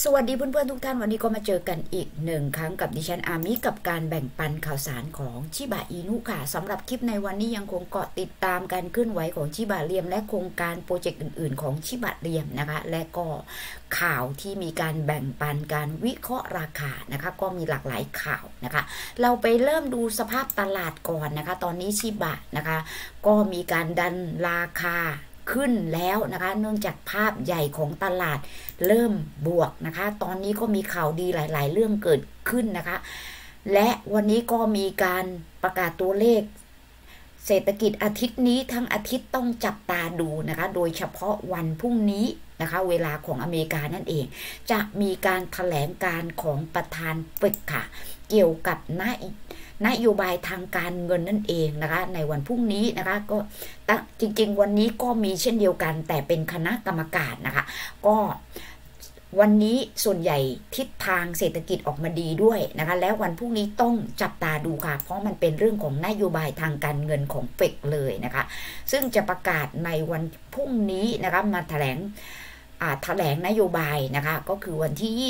สวัสดีเพื่อนๆทุกท่านวันนี้ก็มาเจอกันอีกหนึ่งครั้งกับดิฉันอามิกับการแบ่งปันข่าวสารของชิบะอินุค่ะสำหรับคลิปในวันนี้ยังคงเกาะติดตามการเคลื่อนไหวของชิบะเรียมและโครงการโปรเจกต์อื่นๆของชิบะเรียมนะคะและก็ข่าวที่มีการแบ่งปันการวิเคราะห์ราคานะคะก็มีหลากหลายข่าวนะคะเราไปเริ่มดูสภาพตลาดก่อนนะคะตอนนี้ชิบะนะคะก็มีการดันราคาขึ้นแล้วนะคะเนื่องจากภาพใหญ่ของตลาดเริ่มบวกนะคะตอนนี้ก็มีข่าวดีหลายๆเรื่องเกิดขึ้นนะคะและวันนี้ก็มีการประกาศตัวเลขเศรษฐกิจอาทิตย์นี้ทั้งอาทิตย์ต้องจับตาดูนะคะโดยเฉพาะวันพรุ่งนี้นะคะเวลาของอเมริกานั่นเองจะมีการแถลงการของประธานเฟดค่ะเกี่ยวกับนโยบายทางการเงินนั่นเองนะคะในวันพรุ่งนี้นะคะก็จริงๆวันนี้ก็มีเช่นเดียวกันแต่เป็นคณะกรรมการนะคะก็วันนี้ส่วนใหญ่ทิศทางเศรษฐกิจออกมาดีด้วยนะคะแล้ววันพรุ่งนี้ต้องจับตาดูค่ะเพราะมันเป็นเรื่องของนโยบายทางการเงินของเฟดเลยนะคะซึ่งจะประกาศในวันพรุ่งนี้นะคะมาแถลงนโยบายนะคะก็คือวันที่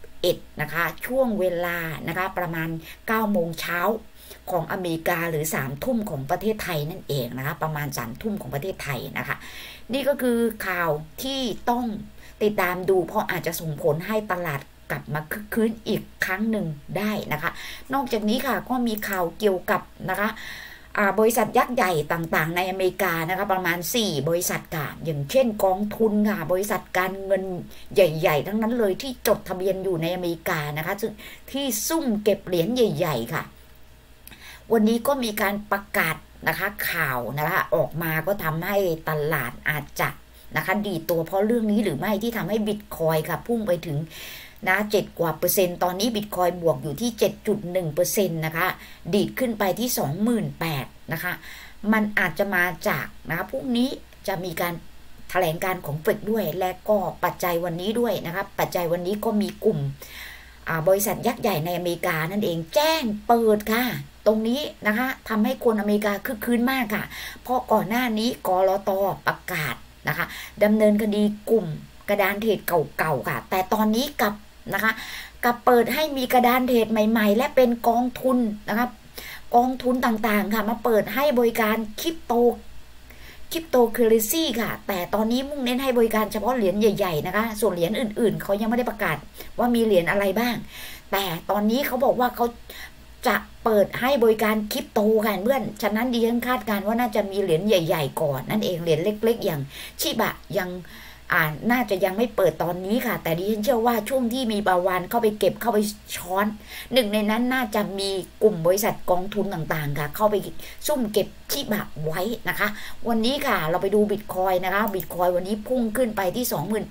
21นะคะช่วงเวลานะคะประมาณ9โมงเช้าของอเมริกาหรือ3ทุ่มของประเทศไทยนั่นเองนะคะประมาณ3ทุ่มของประเทศไทยนะคะนี่ก็คือข่าวที่ต้องติดตามดูเพราะอาจจะส่งผลให้ตลาดกลับมาคึกคืนอีกครั้งหนึ่งได้นะคะนอกจากนี้ค่ะก็มีข่าวเกี่ยวกับนะคะบริษัทยักษ์ใหญ่ต่างๆในอเมริกานะคะประมาณ4บริษัทค่ะอย่างเช่นกองทุนค่ะบริษัทการเงินใหญ่ๆทั้งนั้นเลยที่จดทะเบียนอยู่ในอเมริกานะคะที่ซุ่มเก็บเหรียญใหญ่ๆค่ะวันนี้ก็มีการประกาศนะคะข่าวนะคะออกมาก็ทำให้ตลาดอาจจะนะคะดีตัวเพราะเรื่องนี้หรือไม่ที่ทำให้บิตคอยน์ค่ะพุ่งไปถึงนะ7 กว่าเปอร์เซ็นต์ตอนนี้บิตคอยน์บวกอยู่ที่ 7.1% นะคะดีดขึ้นไปที่ 28,000 นะคะมันอาจจะมาจากนะคะพรุ่งนี้จะมีการแถลงการของเฟดด้วยและก็ปัจจัยวันนี้ด้วยนะคะปัจจัยวันนี้ก็มีกลุ่มบริษัทยักษ์ใหญ่ในอเมริกานั่นเองแจ้งเปิดค่ะตรงนี้นะคะทำให้คนอเมริกาคึกคืนมากค่ะเพราะก่อนหน้านี้กลต.ประกาศนะคะดำเนินคดีกลุ่มกระดานเทรดเก่าๆค่ะแต่ตอนนี้กับเปิดให้มีกระดานเทรดใหม่ๆและเป็นกองทุนนะคะกองทุนต่างๆค่ะมาเปิดให้บริการคริปโตเคอเรนซีค่ะแต่ตอนนี้มุ่งเน้นให้บริการเฉพาะเหรียญใหญ่ๆนะคะส่วนเหรียญอื่นๆเขายังไม่ได้ประกาศว่ามีเหรียญอะไรบ้างแต่ตอนนี้เขาบอกว่าเขาจะเปิดให้บริการคริปโตค่ะเพื่อนฉะนั้นดิฉันคาดการณ์ว่าน่าจะมีเหรียญใหญ่ๆก่อนนั่นเองเหรียญเล็กๆอย่างชิบะยังน่าจะยังไม่เปิดตอนนี้ค่ะแต่ดิฉันเชื่อว่าช่วงที่มีบาวานเข้าไปเก็บเข้าไปช้อนหนึ่งในนั้นน่าจะมีกลุ่มบริษัทกองทุนต่างๆค่ะเข้าไปซุ่มเก็บชิบะไว้นะคะวันนี้ค่ะเราไปดูบิตคอยนะคะบิตคอยวันนี้พุ่งขึ้นไปที่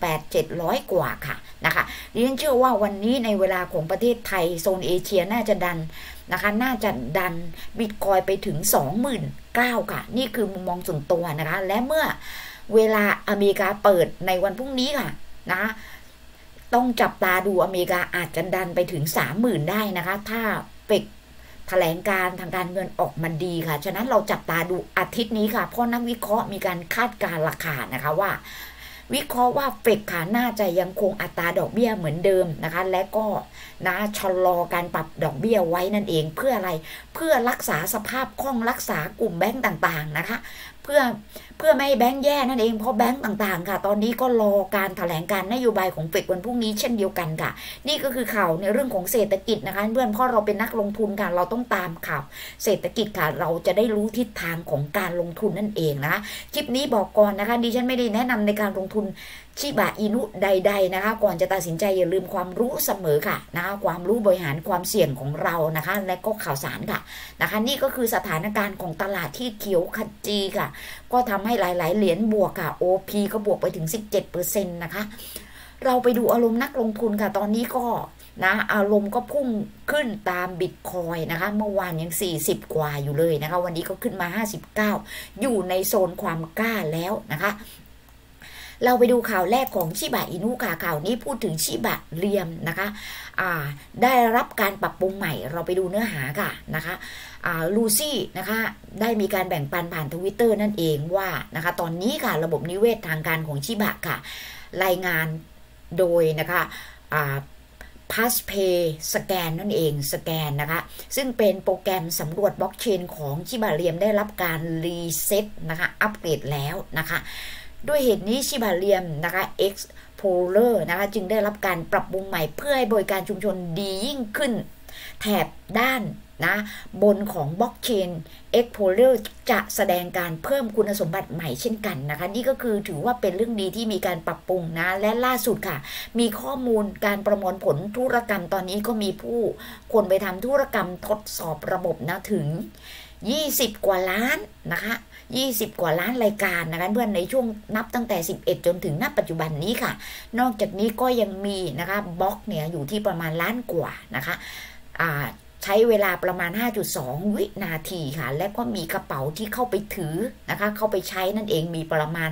28,700 กว่าค่ะนะคะดิฉันเชื่อว่าวันนี้ในเวลาของประเทศไทยโซนเอเชียน่าจะดันนะคะน่าจะดันบิตคอยไปถึง 29,000 ค่ะนี่คือมุมมองส่วนตัวนะคะและเมื่อเวลาอเมริกาเปิดในวันพรุ่งนี้ค่ะนะต้องจับตาดูอเมริกาอาจจะดันไปถึง 30,000 ได้นะคะถ้าเฟดแถลงการทางการเงินออกมาดีค่ะฉะนั้นเราจับตาดูอาทิตย์นี้ค่ะเพราะนักวิเคราะห์มีการคาดการณ์ราคานะคะว่าวิเคราะห์ว่าเฟดค่ะน่าจะยังคงอัตราดอกเบี้ยเหมือนเดิมนะคะและก็ชะลอการปรับดอกเบี้ยไว้นั่นเองเพื่ออะไรเพื่อรักษาสภาพคล่องรักษากลุ่มแบงก์ต่างๆนะคะเพื่อไม่ให้แบงก์แย่นั่นเองเพราะแบงก์ต่างๆค่ะตอนนี้ก็รอการแถลงการนโยบายของเฟดวันพรุ่งนี้เช่นเดียวกันค่ะนี่ก็คือข่าวในเรื่องของเศรษฐกิจนะคะเพื่อนเพราะเราเป็นนักลงทุนค่ะเราต้องตามข่าวเศรษฐกิจค่ะเราจะได้รู้ทิศทางของการลงทุนนั่นเองนะคะคลิปนี้บอกก่อนนะคะดิฉันไม่ได้แนะนำในการลงทุนชิบะอินุใดๆนะคะก่อนจะตัดสินใจอย่าลืมความรู้เสมอค่ะนะคะความรู้บริหารความเสี่ยงของเรานะคะและก็ข่าวสารค่ะนะคะนี่ก็คือสถานการณ์ของตลาดที่เขียวขจีค่ะก็ทำให้หลายๆเหรียญบวกค่ะ OP ก็บวกไปถึง 17% นะคะเราไปดูอารมณ์นักลงทุนค่ะตอนนี้ก็อารมณ์ก็พุ่งขึ้นตามบิตคอยนะคะเมื่อวานยัง40กว่าอยู่เลยนะคะวันนี้ก็ขึ้นมา59อยู่ในโซนความกล้าแล้วนะคะเราไปดูข่าวแรกของชิบะอินุค่ะข่าวนี้พูดถึงชิบะเรียมนะคะได้รับการปรับปรุงใหม่เราไปดูเนื้อหาค่ะนะคะลูซี่นะคะได้มีการแบ่งปันผ่านทวิตเตอร์นั่นเองว่านะคะตอนนี้ค่ะระบบนิเวศทางการของชิบะค่ะรายงานโดยนะคะ PassPay สแกนนั่นเองสแกนนะคะซึ่งเป็นโปรแกรมสำรวจบล็อกเชนของชิบาเรียมได้รับการรีเซ็ตนะคะอัปเกรดแล้วนะคะด้วยเหตุนี้ชิบาเรียมนะคะ Explorer นะคะจึงได้รับการปรับปรุงใหม่เพื่อให้บริการชุมชนดียิ่งขึ้นแถบด้านนะบนของบล็อกเชน Explorer จะแสดงการเพิ่มคุณสมบัติใหม่เช่นกันนะคะนี่ก็คือถือว่าเป็นเรื่องดีที่มีการปรับปรุงนะและล่าสุดค่ะมีข้อมูลการประมวลผลธุรกรรมตอนนี้ก็มีผู้คนไปทำธุรกรรมทดสอบระบบนะถึง20 กว่าล้านนะคะ20 กว่าล้านรายการนะคะเพื่อนในช่วงนับตั้งแต่11จนถึงณปัจจุบันนี้ค่ะนอกจากนี้ก็ยังมีนะคะบล็อกเนี่ยอยู่ที่ประมาณล้านกว่านะคะใช้เวลาประมาณ 5.2 วินาทีค่ะและก็มีกระเป๋าที่เข้าไปถือนะคะเข้าไปใช้นั่นเองมีประมาณ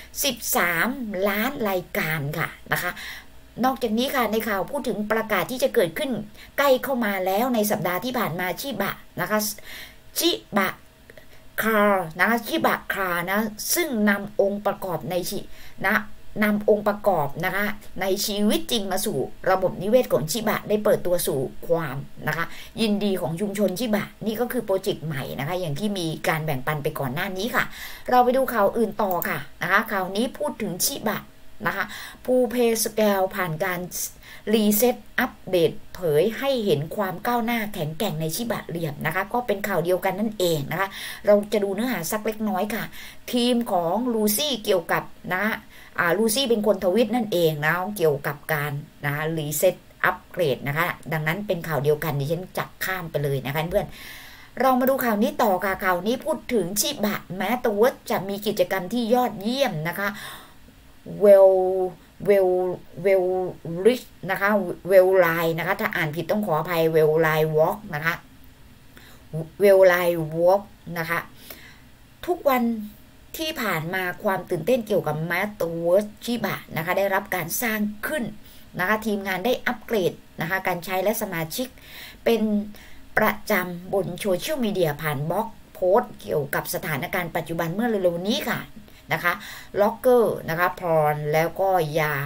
13 ล้านรายการค่ะนะคะนอกจากนี้ค่ะในข่าวพูดถึงประกาศที่จะเกิดขึ้นใกล้เข้ามาแล้วในสัปดาห์ที่ผ่านมาชิบะนะคะชิบะคาร์นะชิบะคาร์นะซึ่งนำองค์ประกอบในนำองค์ประกอบนะคะในชีวิตจริงมาสู่ระบบนิเวศของชิบะได้เปิดตัวสู่ความนะคะยินดีของชุมชนชิบะนี่ก็คือโปรเจกต์ใหม่นะคะอย่างที่มีการแบ่งปันไปก่อนหน้านี้ค่ะเราไปดูข่าวอื่นต่อค่ะนะคะข่าวนี้พูดถึงชิบะนะคะภูเพสแกลผ่านการรีเซ็ตอัปเดตเผยให้เห็นความก้าวหน้าแข็งแกร่งในชิบะเรียมนะคะก็เป็นข่าวเดียวกันนั่นเองนะคะเราจะดูเนื้อหาสักเล็กน้อยค่ะทีมของลูซี่เกี่ยวกับนะลูซี่เป็นคนทวิตนั่นเองนะเกี่ยวกับการรีเซ็ตอัปเกรดนะคะดังนั้นเป็นข่าวเดียวกันดิฉันจับข้ามไปเลยนะคะเพื่อนเรามาดูข่าวนี้ต่อค่ะข่าวนี้พูดถึงชิบะแม้ตัวจะมีกิจกรรมที่ยอดเยี่ยมนะคะเวลริชนะคะเวลไลน์นะคะถ้าอ่านผิดต้องขออภัยเวลไลน์วอล์กนะคะเวลไลน์วอล์กนะคะทุกวันที่ผ่านมาความตื่นเต้นเกี่ยวกับ Metaverse ชิบะนะคะได้รับการสร้างขึ้นนะคะทีมงานได้อัปเกรดนะคะการใช้และสมาชิกเป็นประจำบนโซเชียลมีเดียผ่านบล็อกโพสต์เกี่ยวกับสถานการณ์ปัจจุบันเมื่อเร็วๆนี้ค่ะนะคะล็อกเกอร์นะคะพรแล้วก็ยา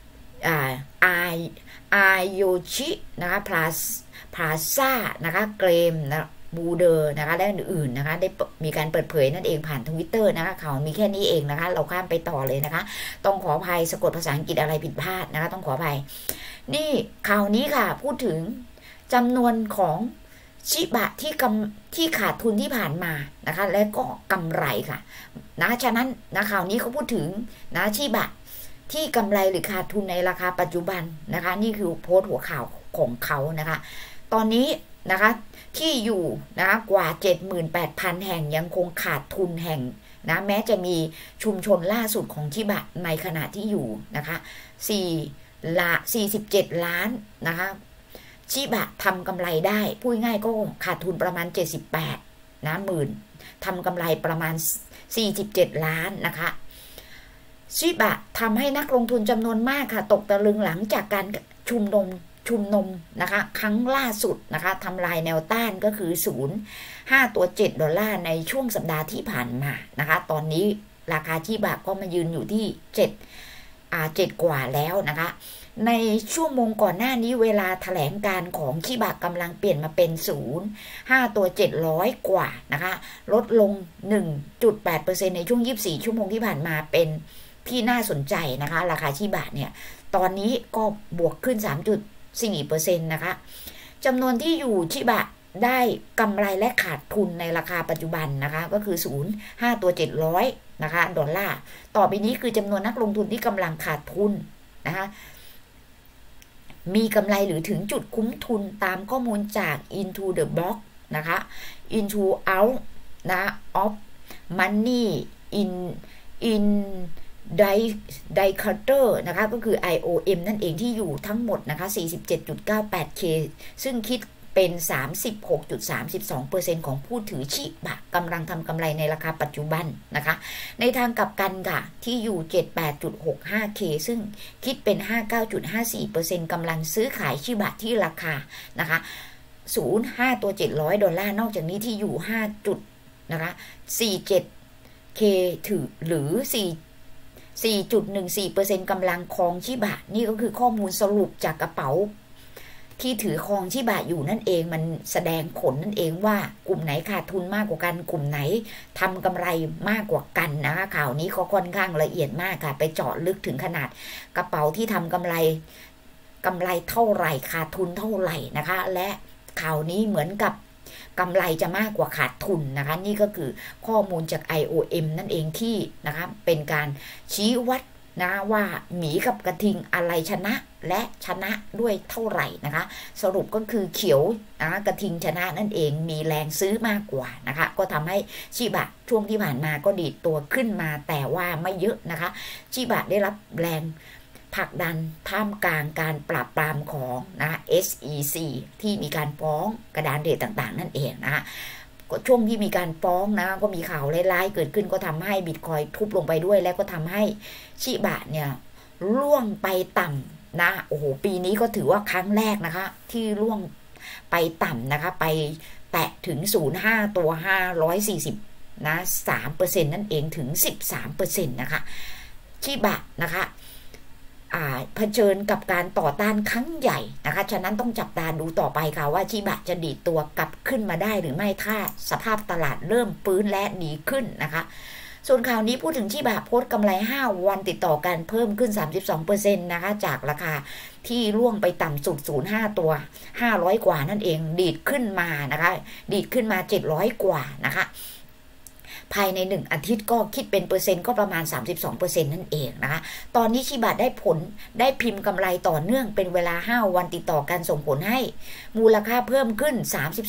อาโยชินะคะพลาซ่านะคะเกรมนะบูเดอร์นะคะและอื่นๆนะคะได้มีการเปิดเผยนั่นเองผ่าน Twitter นะคะข่าวมีแค่นี้เองนะคะเราข้ามไปต่อเลยนะคะต้องขออภัยสะกดภาษาอังกฤษอะไรผิดพลาดนะคะต้องขออภัยนี่ข่าวนี้ค่ะพูดถึงจำนวนของชิบะที่ขาดทุนที่ผ่านมานะคะและก็กำไรค่ะนะฉะนั้นนะข่าวนี้เขาพูดถึงนะชิบะที่กำไรหรือขาดทุนในราคาปัจจุบันนะคะนี่คือโพสต์หัวข่าวของเขานะคะตอนนี้นะคะที่อยู่นะคะกว่า 78,000 แห่งยังคงขาดทุนแห่งนะแม้จะมีชุมชนล่าสุดของชิบะในขณะที่อยู่นะคะ47 ล้านนะคะชิบะทำกำไรได้พูดง่ายก็ขาดทุนประมาณ78นะหมื่นทำกำไรประมาณ47 ล้านนะคะชิบะทำให้นักลงทุนจำนวนมากค่ะตกตะลึงหลังจากการชุมนุมนะคะครั้งล่าสุดนะคะทำลายแนวต้านก็คือ$5.7ในช่วงสัปดาห์ที่ผ่านมานะคะตอนนี้ราคาชิบะก็มายืนอยู่ที่7กว่าแล้วนะคะในชั่วโมงก่อนหน้านี้เวลาแถลงการของชิบะกำลังเปลี่ยนมาเป็น5.700 กว่านะคะลดลง 1.8% ในช่วง24ชั่วโมงที่ผ่านมาเป็นที่น่าสนใจนะคะราคาชิบะเนี่ยตอนนี้ก็บวกขึ้น 3.4% นะคะจำนวนที่อยู่ชิบะได้กำไรและขาดทุนในราคาปัจจุบันนะคะก็คือ5.700นะคะดอลลาร์ต่อไปนี้คือจำนวนนักลงทุนที่กำลังขาดทุนนะคะมีกำไรหรือถึงจุดคุ้มทุนตามข้อมูลจาก Into the Block นะคะ Into Out นะ of Money in Dicator นะคะก็คือ IOM นั่นเองที่อยู่ทั้งหมดนะคะ 47.98K ซึ่งคิดเป็น 36.32% ของผู้ถือชิบะกำลังทำกำไรในราคาปัจจุบันนะคะในทางกลับกันค่ะที่อยู่ 78.65K ซึ่งคิดเป็น 59.54% กำลังซื้อขายชิบะที่ราคานะคะ$5.700นอกจากนี้ที่อยู่5จุดนะคะ47K ถือหรือ 4.14% กำลังครองชิบะนี่ก็คือข้อมูลสรุปจากกระเป๋าที่ถือครองชิบะอยู่นั่นเองมันแสดงผลนั่นเองว่ากลุ่มไหนขาดทุนมากกว่ากันกลุ่มไหนทำกำไรมากกว่ากันนะคะข่าวนี้เขาค่อนข้างละเอียดมากค่ะไปเจาะลึกถึงขนาดกระเป๋าที่ทำกำไรเท่าไหร่ขาดทุนเท่าไหร่นะคะและข่าวนี้เหมือนกับกำไรจะมากกว่าขาดทุนนะคะนี่ก็คือข้อมูลจาก IOM นั่นเองที่นะคะเป็นการชี้วัดนะว่าหมีกับกระทิงอะไรชนะและชนะด้วยเท่าไหร่นะคะสรุปก็คือเขียวนะกระทิงชนะนั่นเองมีแรงซื้อมากกว่านะคะก็ทำให้ชิบะช่วงที่ผ่านมาก็ดีดตัวขึ้นมาแต่ว่าไม่เยอะนะคะชิบะได้รับแรงผลักดันท่ามกลางการปราบปรามของนะ SEC ที่มีการฟ้องกระดานเทรดต่างๆนั่นเองนะคะช่วงที่มีการฟ้องนะก็มีข่าวร้ายๆเกิดขึ้นก็ทำให้บิตคอยน์ทุบลงไปด้วยและก็ทำให้ชิบะเนี่ยร่วงไปต่ำนะโอ้โหปีนี้ก็ถือว่าครั้งแรกนะคะที่ร่วงไปต่ำนะคะไปแตะถึง 0.5 ตัว540นะ 3% นั่นเองถึง 13% นะคะชิบะนะคะเผชิญกับการต่อต้านครั้งใหญ่นะคะฉะนั้นต้องจับตาดูต่อไปค่ะว่าชิบะจะดีดตัวกลับขึ้นมาได้หรือไม่ถ้าสภาพตลาดเริ่มฟื้นและดีขึ้นนะคะส่วนข่าวนี้พูดถึงชิบะโพสต์กำไร5วันติดต่อกันเพิ่มขึ้น 32% นะคะจากราคาที่ร่วงไปต่ำสุด 0.5 ตัว500กว่านั่นเองดีดขึ้นมานะคะดีดขึ้นมา700กว่านะคะภายใน1อาทิตย์ก็คิดเป็นเปอร์เซ็นต์ก็ประมาณ 32% นั่นเองนะคะตอนนี้ชิบะได้พิมพ์กำไรต่อเนื่องเป็นเวลา5วันติดต่อกันส่งผลให้มูลค่าเพิ่มขึ้น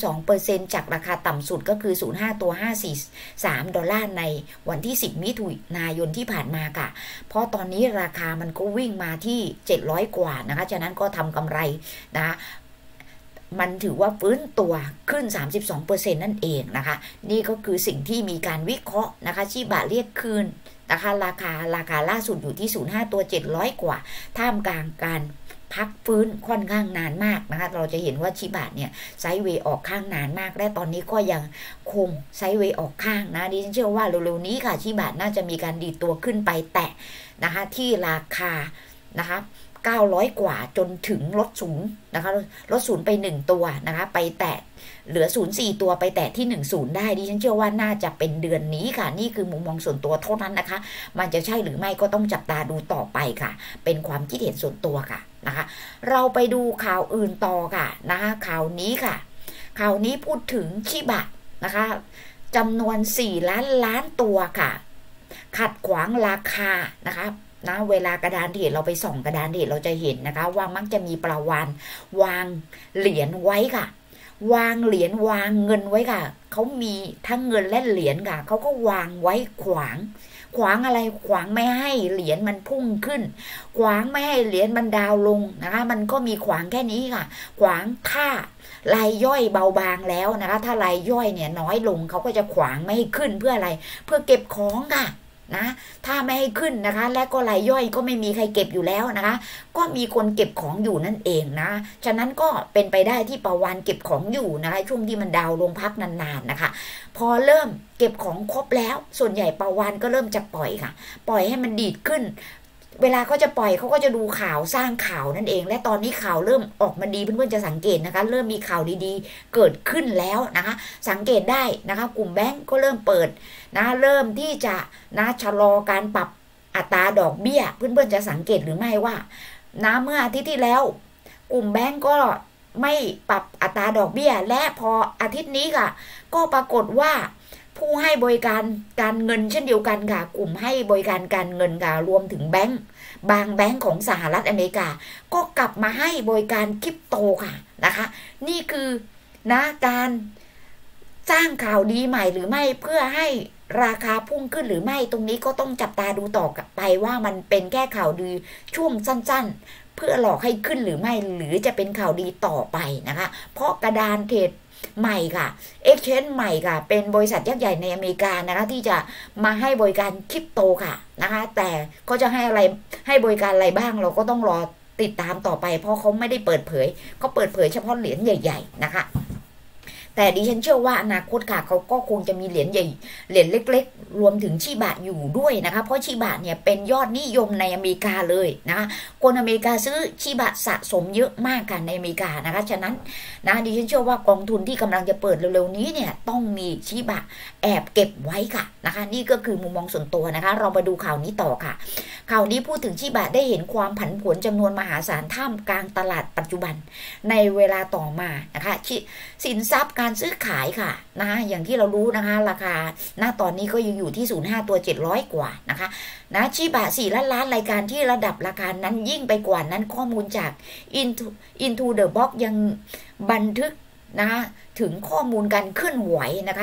32% จากราคาต่ำสุดก็คือ 0.5 ตัว543 ดอลลาร์ในวันที่10มิถุนายนที่ผ่านมาค่ะเพราะตอนนี้ราคามันก็วิ่งมาที่700กว่านะคะฉะนั้นก็ทำกำไรนะคะมันถือว่าฟื้นตัวขึ้น 32% นั่นเองนะคะนี่ก็คือสิ่งที่มีการวิเคราะห์นะคะชิบะเรียกคืนนะคะราคาล่าสุดอยู่ที่ 0.5 ตัว700กว่าท่ามกลางการพักฟื้นค่อนข้างนานมากนะคะเราจะเห็นว่าชิบะเนี่ยไซด์เวย์ออกข้างนานมากและตอนนี้ก็ยังคงไซด์เวย์ออกข้างนะดิฉันเชื่อว่าเร็วๆนี้ค่ะชิบะน่าจะมีการดีดตัวขึ้นไปแตะนะคะที่ราคานะคะ900กว่าจนถึงลดศูนย์นะคะลดศูนย์ไป1ตัวนะคะไปแตะเหลือ0.4ตัวไปแตะที่10ได้ดิฉันเชื่อว่าน่าจะเป็นเดือนนี้ค่ะนี่คือมุมมองส่วนตัวเท่านั้นนะคะมันจะใช่หรือไม่ก็ต้องจับตาดูต่อไปค่ะเป็นความคิดเห็นส่วนตัวค่ะนะคะเราไปดูข่าวอื่นต่อค่ะนะคะข่าวนี้ค่ะข่าวนี้พูดถึงชิบะนะคะจำนวน4 ล้านตัวค่ะขัดขวางราคานะคะนะเวลากระดานเทรดเราไปส่องกระดานเทรดเราจะเห็นนะคะว่ามักจะมีปลาวาฬวางเหรียญไว้ค่ะวางเหรียญวางเงินไว้ค่ะเขามีทั้งเงินและเหรียญค่ะเขาก็วางไว้ขวางอะไรขวางไม่ให้เหรียญมันพุ่งขึ้นขวางไม่ให้เหรียญมันดาวลงนะคะมันก็มีขวางแค่นี้ค่ะขวางถ้ารายย่อยเบาบางแล้วนะคะถ้ารายย่อยเนี่ยน้อยลงเขาก็จะขวางไม่ให้ขึ้นเพื่ออะไรเพื่อเก็บของค่ะนะถ้าไม่ให้ขึ้นนะคะและก็รายย่อยก็ไม่มีใครเก็บอยู่แล้วนะคะก็มีคนเก็บของอยู่นั่นเองนะฉะนั้นก็เป็นไปได้ที่ปาวานเก็บของอยู่นะคะช่วงที่มันดาวลงพักนานๆนะคะพอเริ่มเก็บของครบแล้วส่วนใหญ่ปาวานก็เริ่มจะปล่อยค่ะปล่อยให้มันดีดขึ้นเวลาเขาจะปล่อยเขาก็จะดูข่าวสร้างข่าวนั่นเองและตอนนี้ข่าวเริ่มออกมาดีเพื่อนๆจะสังเกตนะคะเริ่มมีข่าวดีๆเกิดขึ้นแล้วนะคะสังเกตได้นะคะกลุ่มแบงก์ก็เริ่มเปิดนะเริ่มที่จะนะชะลอการปรับอัตราดอกเบี้ยเพื่อนๆจะสังเกตหรือไม่ว่านะเมื่ออาทิตย์ที่แล้วกลุ่มแบงก์ก็ไม่ปรับอัตราดอกเบี้ยและพออาทิตย์นี้ค่ะก็ปรากฏว่าผู้ให้บริการการเงินเช่นเดียวกันค่ะกลุ่มให้บริการการเงินค่ะรวมถึงแบงก์บางแบงก์ของสหรัฐอเมริกาก็กลับมาให้บริการคริปโตค่ะนะคะนี่คือนะการสร้างข่าวดีใหม่หรือไม่เพื่อให้ราคาพุ่งขึ้นหรือไม่ตรงนี้ก็ต้องจับตาดูต่อไปว่ามันเป็นแค่ข่าวดีช่วงสั้นๆเพื่อหลอกให้ขึ้นหรือไม่หรือจะเป็นข่าวดีต่อไปนะคะเพราะกระดานเทรดใหม่ค่ะ Exchange ใหม่ค่ะเป็นบริษัทยักษ์ใหญ่ในอเมริกานะคะที่จะมาให้บริการคริปโตค่ะนะคะแต่เขาจะให้อะไรให้บริการอะไรบ้างเราก็ต้องรอติดตามต่อไปเพราะเขาไม่ได้เปิดเผยเขาเปิดเผยเฉพาะเหรียญใหญ่ๆนะคะแต่ดิฉันเชื่อว่าอนาคตค่ะเขาก็คงจะมีเหรียญใหญ่เหรียญเล็กๆรวมถึงชิบะอยู่ด้วยนะคะเพราะชิบะเนี่ยเป็นยอดนิยมในอเมริกาเลยนะคนอเมริกาซื้อชิบะสะสมเยอะมากกันในอเมริกานะคะฉะนั้นนะดิฉันเชื่อว่ากองทุนที่กำลังจะเปิดเร็วๆนี้เนี่ยต้องมีชิบะแอบเก็บไว้ค่ะนะคะนี่ก็คือมุมมองส่วนตัวนะคะเรามาดูข่าวนี้ต่อค่ะข่าวนี้พูดถึงชิบะได้เห็นความผันผวนจำนวนมหาศาลท่ามกลางตลาดปัจจุบันในเวลาต่อมานะคะสินทรัพย์การซื้อขายค่ะนะอย่างที่เรารู้นะคะราคาณตอนนี้ก็ยังอยู่ที่05ตัว700กว่านะคะนะชิบะ4 ล้านรายการที่ระดับราคานั้นยิ่งไปกว่านั้นข้อมูลจาก Into the Box ยังบันทึกนะคะถึงข้อมูลการเคลื่อนไหวนะคะ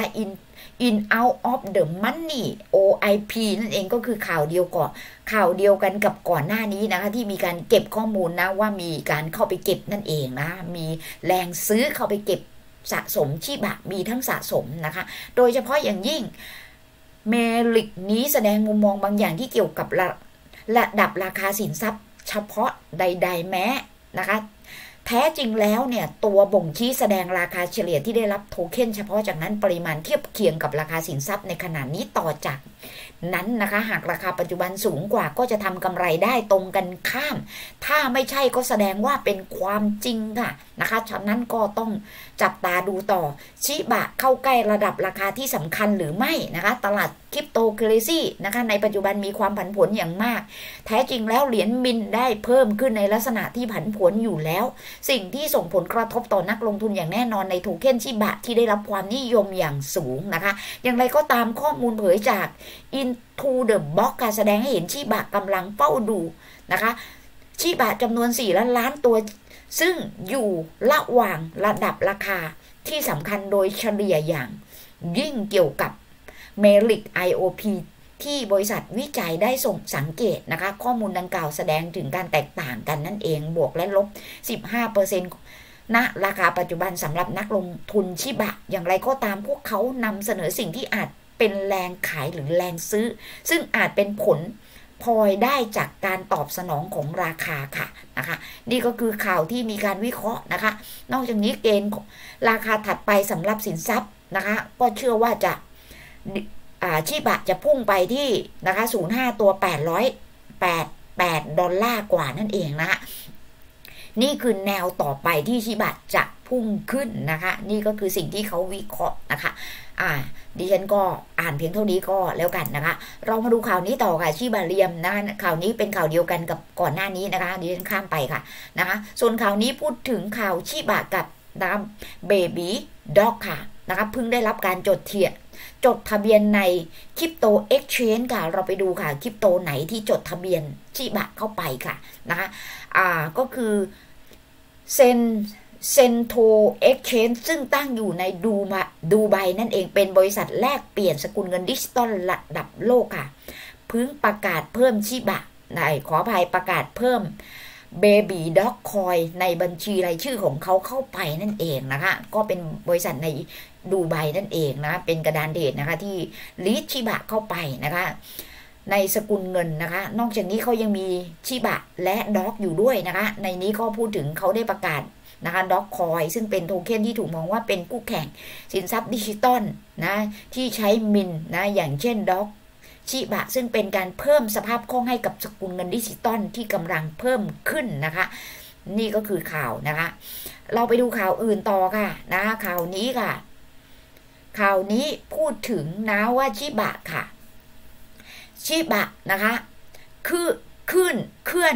in out of the money OIP นั่นเองก็คือข่าวเดียวกันกับก่อนหน้านี้นะคะที่มีการเก็บข้อมูลนะว่ามีการเข้าไปเก็บนั่นเองนะมีแรงซื้อเข้าไปเก็บสะสมชิบะมีทั้งสะสมนะคะโดยเฉพาะอย่างยิ่งเมลิกนี้แสดงมุมมองบางอย่างที่เกี่ยวกับระดับราคาสินทรัพย์เฉพาะใดๆแม้นะคะแท้จริงแล้วเนี่ยตัวบ่งชี้แสดงราคาเฉลี่ยที่ได้รับโทเค็นเฉพาะจากนั้นปริมาณเทียบเคียงกับราคาสินทรัพย์ในขณะนี้ต่อจากนั้นนะคะหากราคาปัจจุบันสูงกว่าก็จะทำกำไรได้ตรงกันข้ามถ้าไม่ใช่ก็แสดงว่าเป็นความจริงค่ะนะคะฉะนั้นก็ต้องจับตาดูต่อชิบะเข้าใกล้ระดับราคาที่สำคัญหรือไม่นะคะตลาดคริปโตเคอเรนซีนะคะในปัจจุบันมีความผันผวนอย่างมากแท้จริงแล้วเหรียญมินได้เพิ่มขึ้นในลักษณะที่ผันผวนอยู่แล้วสิ่งที่ส่งผลกระทบต่อนักลงทุนอย่างแน่นอนในโทเค็นชิบะที่ได้รับความนิยมอย่างสูงนะคะอย่างไรก็ตามข้อมูลเผยจาก Into the Box การแสดงให้เห็นชิบะกำลังเฝ้าดูนะคะชิบะจำนวน4 ล้านตัวซึ่งอยู่ระหว่างระดับราคาที่สำคัญโดยเฉลี่ยอย่างยิ่งเกี่ยวกับเมลิก IOP ที่บริษัทวิจัยได้ส่งสังเกตนะคะข้อมูลดังกล่าวแสดงถึงการแตกต่างกันนั่นเองบวกและลบ 15% ณราคาปัจจุบันสำหรับนักลงทุนชิบะอย่างไรก็ตามพวกเขานำเสนอสิ่งที่อาจเป็นแรงขายหรือแรงซื้อซึ่งอาจเป็นผลพลอยได้จากการตอบสนองของราคาค่ะนะคะนี่ก็คือข่าวที่มีการวิเคราะห์นะคะนอกจากนี้เกณฑ์ราคาถัดไปสำหรับสินทรัพย์นะคะก็เชื่อว่าจะชิบะจะพุ่งไปที่นะคะ05ตัว888 ดอลลาร์กว่านั่นเองนะคะนี่คือแนวต่อไปที่ชิบะจะพุ่งขึ้นนะคะนี่ก็คือสิ่งที่เขาวิเคราะห์นะคะดิฉันก็อ่านเพียงเท่านี้ก็แล้วกันนะคะเรามาดูข่าวนี้ต่อค่ะชิบะเรียมนะข่าวนี้เป็นข่าวเดียวกันกับก่อนหน้านี้นะคะดิฉันข้ามไปค่ะนะคะส่วนข่าวนี้พูดถึงข่าวชิบะกับเบบี้ด็อกค่ะนะคะเพิ่งได้รับการจดทะเบียนในคริปโตเอ็กชแนนจ์ค่ะเราไปดูค่ะคริปโตไหนที่จดทะเบียนชิบะเข้าไปค่ะนะคะก็คือเซนโทเอ็กชแนนจ์ซึ่งตั้งอยู่ในดูไบนั่นเองเป็นบริษัทแลกเปลี่ยนสกุลเงินดิจิตอลระดับโลกค่ะเพิ่งประกาศเพิ่มชิบะขออภัยประกาศเพิ่มเบบี้ด็อกคอยในบัญชีรายชื่อของเขาเข้าไปนั่นเองนะคะก็เป็นบริษัทในดูไบนั่นเองนะเป็นกระดานเดทนะคะที่ลีดชิบะเข้าไปนะคะในสกุลเงินนะคะนอกจากนี้เขายังมีชิบะและด็อกอยู่ด้วยนะคะในนี้ก็พูดถึงเขาได้ประกาศนะคะด็อกคอยซึ่งเป็นโทเค็นที่ถูกมองว่าเป็นคู่แข่งสินทรัพย์ดิจิตอลนะที่ใช้มินนะอย่างเช่นด็อกชิบะซึ่งเป็นการเพิ่มสภาพคล่องให้กับสกุลเงินดิจิตอลที่กำลังเพิ่มขึ้นนะคะนี่ก็คือข่าวนะคะเราไปดูข่าวอื่นต่อค่ะนะข่าวนี้ค่ะข่าวนี้พูดถึงนะว่าชิบะค่ะชิบะนะคะคือขึ้น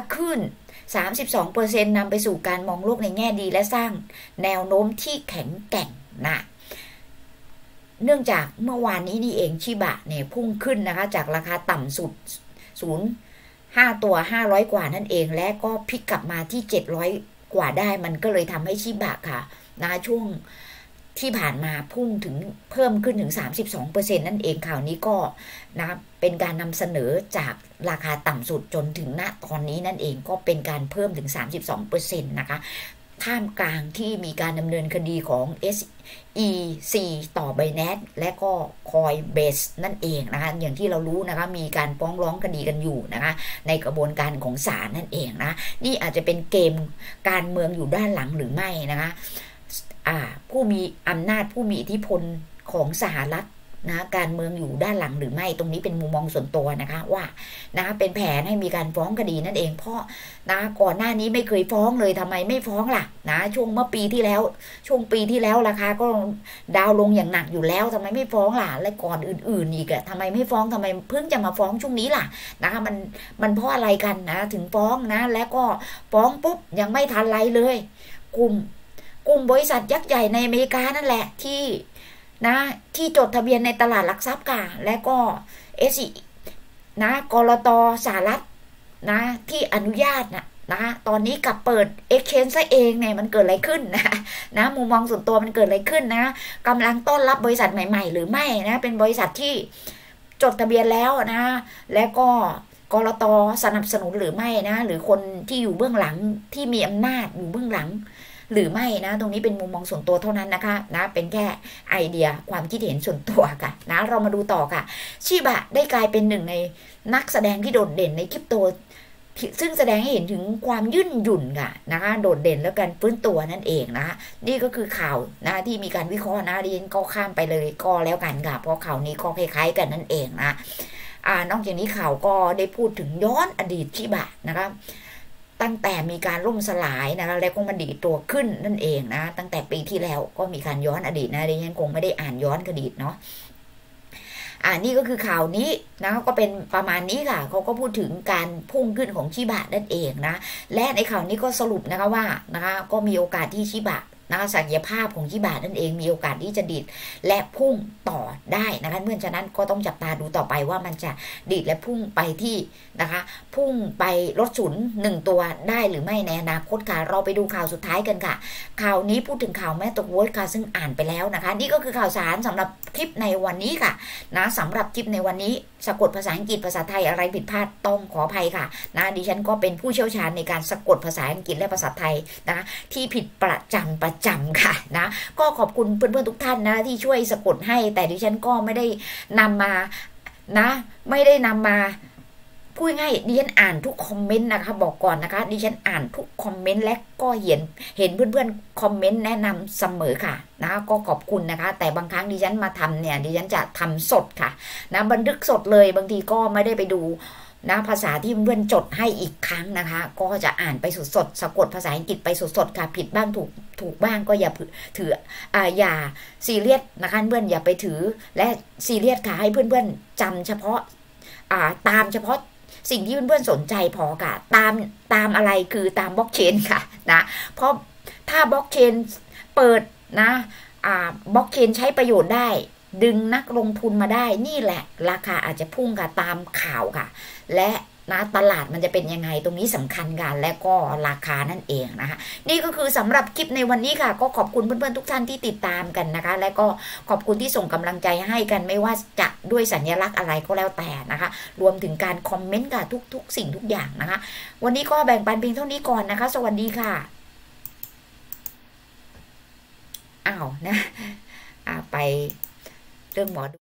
32% นำไปสู่การมองโลกในแง่ดีและสร้างแนวโน้มที่แข็งแกร่งนะเนื่องจากเมื่อวานนี้นี่เองชิบะเนี่ยพุ่งขึ้นนะคะจากราคาต่ำสุด05ตัว500กว่านั่นเองและก็พลิกกลับมาที่700กว่าได้มันก็เลยทำให้ชิบะค่ะนะคะช่วงที่ผ่านมาพุ่งถึงเพิ่มขึ้นถึง 32% นั่นเองข่าวนี้ก็นะเป็นการนำเสนอจากราคาต่ำสุดจนถึงณตอนนี้นั่นเองก็เป็นการเพิ่มถึง 32% นะคะท่ามกลางที่มีการดำเนินคดีของ SEC ต่อ Binance และก็ Coinbase นั่นเองนะคะอย่างที่เรารู้นะคะมีการฟ้องร้องคดีกันอยู่นะคะในกระบวนการของศาลนั่นเองนะนี่อาจจะเป็นเกมการเมืองอยู่ด้านหลังหรือไม่นะคะผู้มีอำนาจผู้มีอิทธิพลของสหรัฐนะการเมืองอยู่ด้านหลังหรือไม่ตรงนี้เป็นมุมมองส่วนตัวนะคะว่านะเป็นแผนให้มีการฟ้องคดีนั่นเองเพราะนะก่อนหน้านี้ไม่เคยฟ้องเลยทำไมไม่ฟ้องล่ะนะช่วงเมื่อปีที่แล้วช่วงปีที่แล้วราคาก็ดาวลงอย่างหนักอยู่แล้วทำไมไม่ฟ้องล่ะและก่อนอื่นๆอีกอะทำไมไม่ฟ้องทำไมเพิ่งจะมาฟ้องช่วงนี้ล่ะนะคะมันเพราะอะไรกันนะถึงฟ้องนะแล้วก็ฟ้องปุ๊บยังไม่ทันไรเลยกลุ่มบริษัทยักษ์ใหญ่ในอเมริกานั่นแหละที่จดทะเบียนในตลาดหลักทรัพย์ค่ะและก็นะกลต.สหรัฐนะที่อนุญาตนะตอนนี้กับเปิด exchange ซะเองเนี่ยมันเกิดอะไรขึ้นนะมุมมองส่วนตัวมันเกิดอะไรขึ้นนะกำลังต้อนรับบริษัทใหม่ๆหรือไม่นะเป็นบริษัทที่จดทะเบียนแล้วนะและก็กลต.สนับสนุนหรือไม่นะหรือคนที่อยู่เบื้องหลังที่มีอำนาจอยู่เบื้องหลังหรือไม่นะตรงนี้เป็นมุมมองส่วนตัวเท่านั้นนะคะนะเป็นแค่ไอเดียความคิดเห็นส่วนตัวค่ะนะเรามาดูต่อค่ะชิบะได้กลายเป็นหนึ่งในนักแสดงที่โดดเด่นในคริปโตซึ่งแสดงให้เห็นถึงความยืดหยุ่นค่ะนะคะโดดเด่นแล้วกันฟื้นตัวนั่นเองนะนี่ก็คือข่าวนะที่มีการวิเคราะห์นะดิฉันก็ข้ามไปเลยก็แล้วกันค่ะเพราะข่าวนี้ก็คล้ายๆกันนั่นเองนะนอกจากนี้ข่าวก็ได้พูดถึงย้อนอดีตชิบะนะคะตั้งแต่มีการล่มสลายนะคะแล้วก็มาดีตัวขึ้นนั่นเองนะตั้งแต่ปีที่แล้วก็มีการย้อนอดีตนะดิฉันคงไม่ได้อ่านย้อนอดีตเนาะนี่ก็คือข่าวนี้นะก็เป็นประมาณนี้ค่ะเขาก็พูดถึงการพุ่งขึ้นของชิบะนั่นเองนะและในข่าวนี้ก็สรุปนะคะว่านะคะก็มีโอกาสที่ชิบะนะคะศักยภาพของชิบะนั่นเองมีโอกาสที่จะดีดและพุ่งต่อได้นะคะเมื่อฉะนั้นก็ต้องจับตาดูต่อไปว่ามันจะดีดและพุ่งไปที่นะคะพุ่งไปลดศูนย์1ตัวได้หรือไม่ในอนาคตค่ะเราไปดูข่าวสุดท้ายกันค่ะข่าวนี้พูดถึงข่าวแม่ตกโวลต์ค่ะซึ่งอ่านไปแล้วนะคะนี่ก็คือข่าวสารสำหรับคลิปในวันนี้ค่ะนะสำหรับคลิปในวันนี้สะกดภาษาอังกฤษภาษาไทยอะไรผิดพลาดต้องขออภัยค่ะนะดิฉันก็เป็นผู้เชี่ยวชาญในการสะกดภาษาอังกฤษและภาษาไทยนะคะที่ผิดประจำค่ะนะก็ขอบคุณเพื่อนๆทุกท่านนะที่ช่วยสะกดให้แต่ดิฉันก็ไม่ได้นำมานะไม่ได้นำมาพูดง่ายดิฉันอ่านทุกคอมเมนต์นะคะบอกก่อนนะคะดิฉันอ่านทุกคอมเมนต์และก็เห็นเพื่อนๆคอมเมนต์แนะนำเสมอค่ะนะก็ขอบคุณนะคะแต่บางครั้งดิฉันมาทำเนี่ยดิฉันจะทำสดค่ะนะบันทึกสดเลยบางทีก็ไม่ได้ไปดูนะภาษาที่เพื่อนจดให้อีกครั้งนะคะก็จะอ่านไปสดสะกดภาษาอังกฤษไปสดค่ะผิดบ้างถูกบ้างก็อย่าถืออย่าซีเรียสนะคะเพื่อนอย่าไปถือและซีเรียสค่ะให้เพื่อนๆจำเฉพาะตามเฉพาะสิ่งที่เพื่อนๆสนใจพอค่ะตามอะไรคือตามบล็อกเชนค่ะนะเพราะถ้าบล็อกเชนเปิดนะบล็อกเชนใช้ประโยชน์ได้ดึงนักลงทุนมาได้นี่แหละราคาอาจจะพุ่งค่ะตามข่าวค่ะและนะตลาดมันจะเป็นยังไงตรงนี้สำคัญกันและก็ราคานั่นเองนะคะนี่ก็คือสำหรับคลิปในวันนี้ค่ะก็ขอบคุณเพื่อนๆทุกท่านที่ติดตามกันนะคะและก็ขอบคุณที่ส่งกำลังใจให้กันไม่ว่าจะด้วยสัญลักษณ์อะไรก็แล้วแต่นะคะรวมถึงการคอมเมนต์ค่ะทุกสิ่งทุกอย่างนะคะวันนี้ก็แบ่งปันเพียงเท่านี้ก่อนนะคะสวัสดีค่ะนะไปเรื่องหมอ